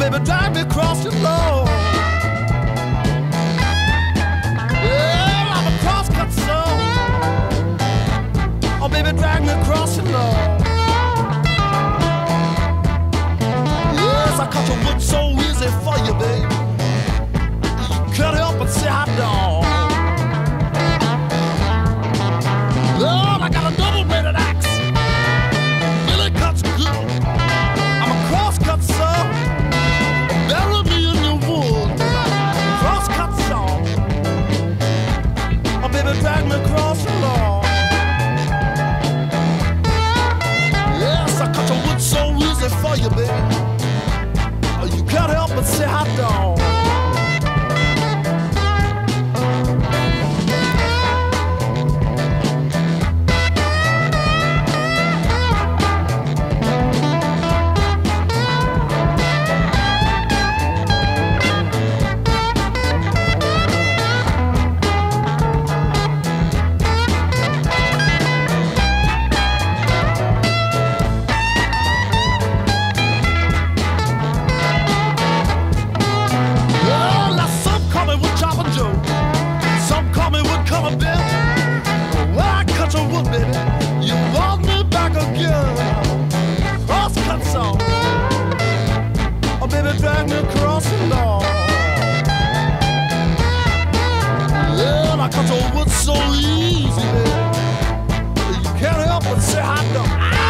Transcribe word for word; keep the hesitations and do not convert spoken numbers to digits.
baby, drag me across your lawn. Yeah, I'm a crosscut saw. Oh, baby, drag me across your lawn. Yes, I cut your wood so easy for you, baby. You can't help but say hot dog. Lord, I got a double-bladed axe. Really cuts good. I'm a crosscut saw. Bury me in your wood. Crosscut saw. Oh, baby, drag me across the lawn. Yes, I cut your wood so easy for you, baby. Oh, you can't help but say hot dog. So easy, baby. You can't help but say hot dog.